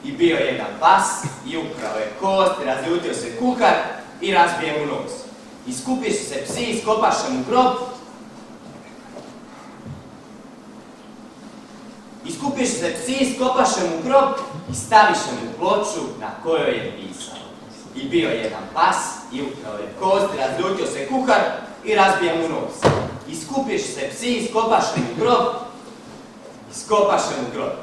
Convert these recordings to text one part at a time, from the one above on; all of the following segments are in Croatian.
I bio jedan pas i ukrao je kost, razljutio se kuhar i razbije mu nos. Iskupiše se psi, iskopaše mu grob. Iskupiše se psi, iskopaše mu grob i staviše mu ploču na kojoj je pisao. I bio jedan pas i ukrao je kost, razljutio se kuhar i razbije mu nos. Iskupiše se psi, iskopaše mu grob. Iskopaše mu grob.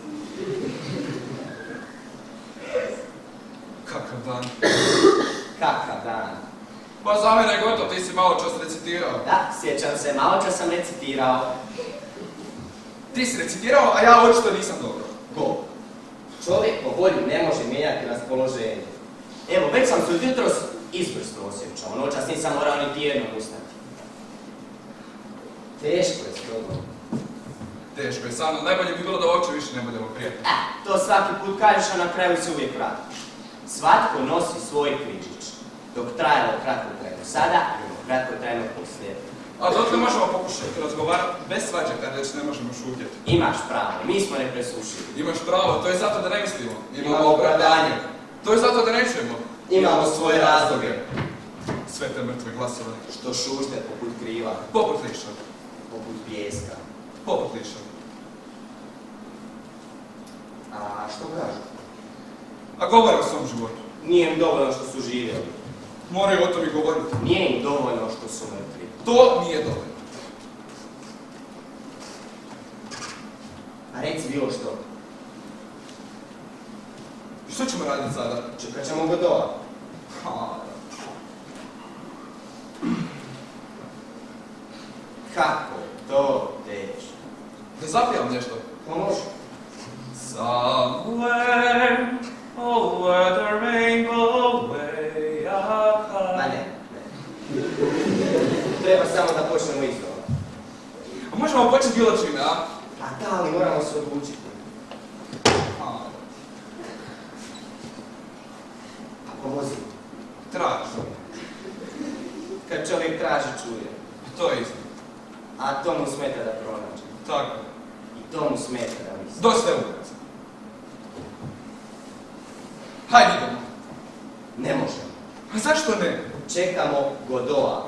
Kakav dan. Kakav dan. Pa za mene je gotov, ti si malo čas recitirao. Da, sjećam se, malo čas sam recitirao. Ti si recitirao, a ja očito nisam dobro. Go. Čovjek po volju ne može mijenjati raspoloženje. Evo, već sam se od jutros izvrsno osjećao. Noćas nisam morao niti jednom ustati. Teško je s tobom. Teško je, Sano. Najbolje bi bilo da uopće više ne budemo prijatelji. To svaki put kažeš, a na kraju se uvijek vratiš. Svatko nosi svoj križić. Dok trajalo kratko trajno sada, kratko trajno poslije. A dotle možemo pokušati razgovarati bez svađe kad već ne možemo šutjeti. Imaš pravo, mi smo nepresušivi. Imaš pravo, to je zato da ne mislimo. Imamo opravdanje. To je zato da ne čujemo. Imamo svoje razloge. Sve te mrtve glasove. Što šušte poput kriva. Poput liša. Poput pijeska. Poput liša. A što kažu? A govore o svom životu. Nije im dovoljno što su živjeli. Moraju o tom i govoriti. Nije im dovoljno što su mrtvi. To nije dovoljno. A reci bilo što. Što ćemo raditi sada? Čekat ćemo Godova. Kako to teče? Da zapijem nešto. To može. Somewhere over the rainbow way up high. Ma ne. Treba samo da počnemo iznova. A možemo početi bilo čime, a? A da, ali moramo se odlučiti. A pomozi. Traži. Kad čovjek traži, čuje. To je istina. A to mu smeta da pronađe. Tako. I to mu smeta da misli. Dosta je ulica. Hajde idemo. Ne možemo. A zašto ne? Čekamo Godova.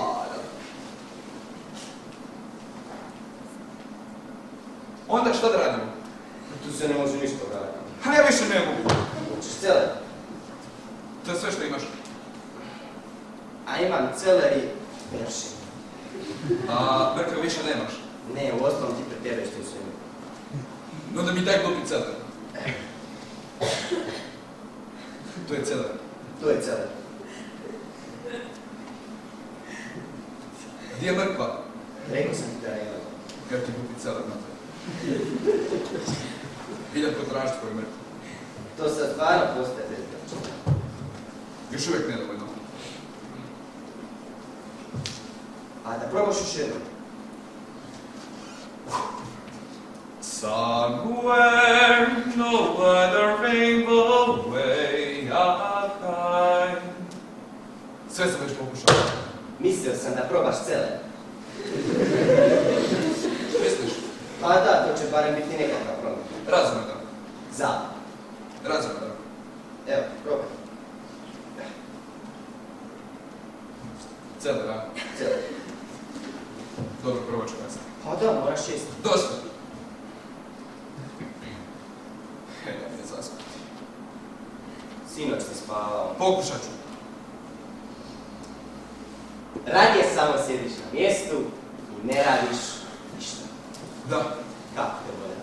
Onda šta da radimo? Tu se ne može ništa raditi. A ja više ne mogu. Hoćeš celer? To je sve što imaš. A imam celer i peršin. A brka više nemaš. Ne, u osnovom ti pretjeruješ ti sve. Onda mi daj glupi celer. To je celer. To je celer. Gdje je mrkva? Rekao sam ti da nema. Kad ti glupi celer na to. Idem potražiti koju mrkvu. To sad stvarno postaje bezgrešno. Još uvijek nedovoljno. A da probaš još jednom. Somewhere over the rainbow way up high. Sve sam već pokušao. Mislio sam da probaš celer. Misliš? Pa da, to će barem biti nekakav problem. Razumno. Za. Razumno. Evo, probaj. Celer, a? Celer. Dobro, probat ću kasnije. Pa da, moraš jesti. Dosta. Ja mi je zaskuti. Sinoć si spavao. Pokušat ću. Radije samo sjediš na mjestu i ne radiš ništa. Da. Kako te volja?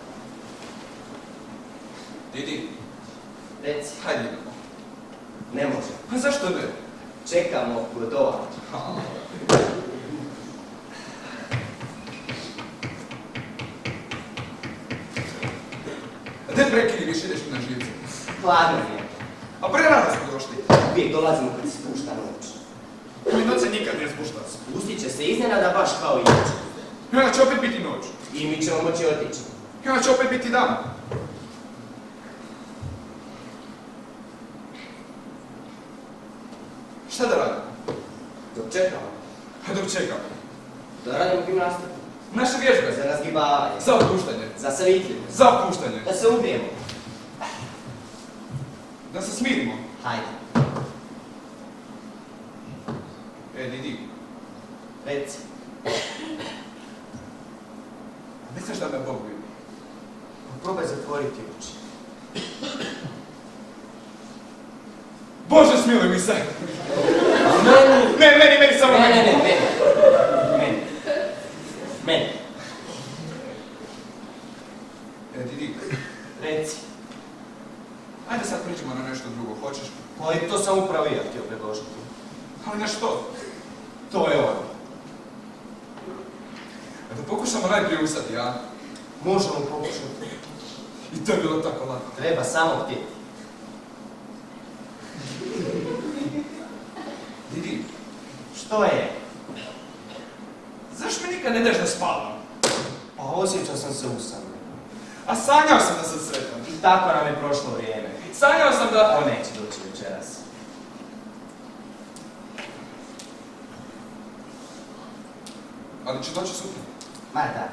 Idi. Reci. Hajde idemo. Ne može. A zašto ne? Čekamo Godova. Ne prekini, više ideš mi na živce. Hladno je. A pre rano smo došli. Uvijek dolazimo kad se spušta noć. I noć se nikad ne spušta. Pustit će se iznenada baš kao i noć. I onda će opet biti noć. I mi ćemo moći otići. I onda će opet biti dan. Šta da radimo? Dok čekamo. A dok čekamo. Da radimo gimnastiku. Naše vježbe. Za razgibavanje. Za opuštanje. Za savitljivnost. Za opuštanje. Da se ubijemo. Da se smirimo. Hajde. Didi, Reci. misliš da me Bog vidi? Probaj zatvoriti oči. Bože, smiluj mi se! Meni! Meni, samo meni! Meni. Didi, Reci. ajde sad pričamo na nešto drugo, hoćeš? Ali to sam upravo ja htio predložiti. Ali na što? To je ono. Da pokušamo najprije usati, a? Možemo pokušati. I to je bilo tako lako. Treba samo htjeti. Didi, Što je? zašto mi nikad ne daš da spavam? Pa osjećao sam se usamljen. A sanjao sam da sam sretan. I tako nam je prošlo vrijeme. Sanjao sam da... On neće doći večeras. Ali će doći sutra. Ma da.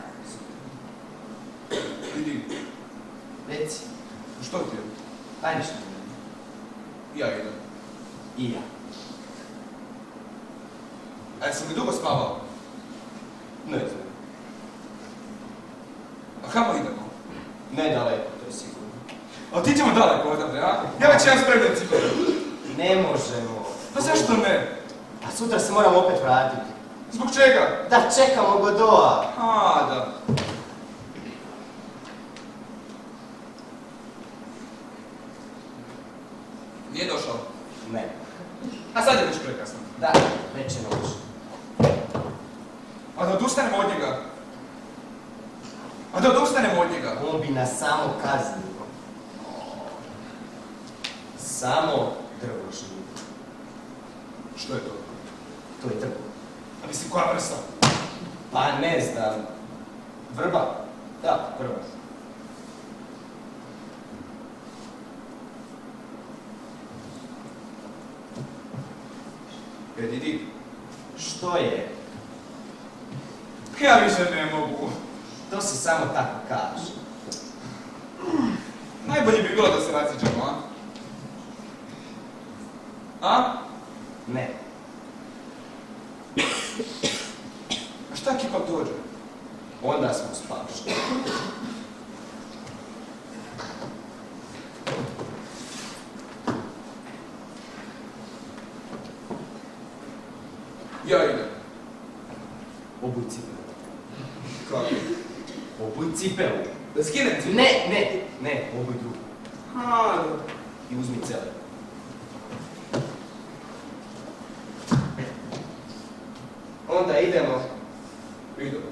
Didi, Reci. što ti je? Pa ništa. Ja idem. I ja. A jesam li dugo spavao? Ne znam. A kamo idemo? Nedaleko, to je sigurno. A ti ćemo daleko odavde, a? Ja već imam spremljen cipele. Ne možemo. Pa zašto ne? A sutra se moramo opet vratiti. Zbog čega? Da čekamo Godoa. A, da. Nije došao. Ne. A sad je već prekasno. Da, već je noć. A da odustanemo od njega? A da odustanemo od njega? On bi nas samo kaznio. Samo drvo živi. Što je to? To je drvo. A mislim, koja vrsta? Pa ne znam. Vrba? Da, vrba. Didi, Što je? ja više ne mogu. To se samo tako kaže. Najbolje bi bilo da se raziđemo, a? A? Ne. A šta ako ipak dođe? Onda smo spašeni. Ja idem. Obuj cipelu. Kako? Obuj cipelu. Da skinem cipelu? Ne, obuj drugu. A, I uzmi cele. Onda idemo. idemo.